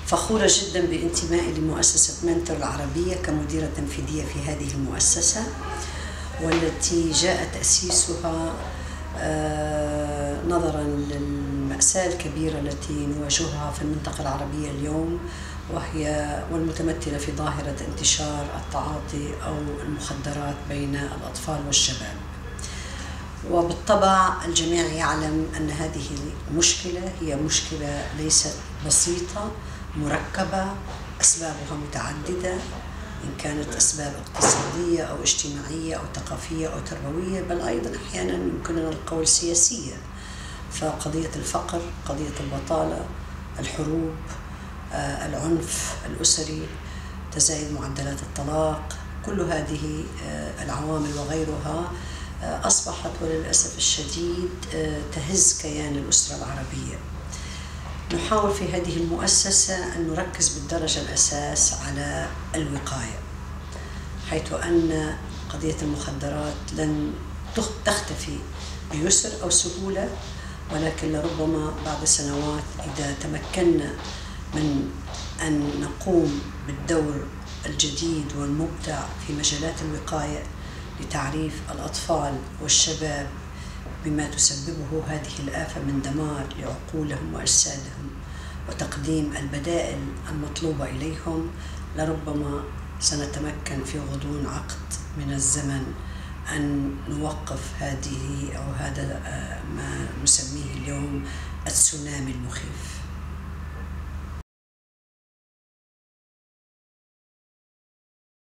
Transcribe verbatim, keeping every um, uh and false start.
فخورة جدا بانتمائي لمؤسسة منتور العربية كمديرة تنفيذية في هذه المؤسسة، والتي جاء تأسيسها نظرا للمأساة الكبيرة التي نواجهها في المنطقة العربية اليوم، وهي والمتمثلة في ظاهرة انتشار التعاطي أو المخدرات بين الأطفال والشباب. وبالطبع الجميع يعلم أن هذه المشكلة هي مشكلة ليست بسيطة، مركبة، أسبابها متعددة، إن كانت أسباب اقتصادية أو اجتماعية أو ثقافية أو تربوية، بل أيضا أحيانا يمكننا القول سياسية. فقضية الفقر، قضية البطالة، الحروب، آه، العنف الأسري، تزايد معدلات الطلاق، كل هذه آه، العوامل وغيرها آه، أصبحت وللأسف الشديد آه، تهز كيان الأسرة العربية. نحاول في هذه المؤسسة أن نركز بالدرجة الأساس على الوقاية، حيث أن قضية المخدرات لن تختفي بيسر أو سهولة، ولكن لربما بعد سنوات إذا تمكنا من أن نقوم بالدور الجديد والمبدع في مجالات الوقاية لتعريف الأطفال والشباب بما تسببه هذه الآفة من دمار لعقولهم وأجسادهم وتقديم البدائل المطلوبة إليهم، لربما سنتمكن في غضون عقد من الزمن أن نوقف هذه أو هذا ما نسميه اليوم التسونامي المخيف.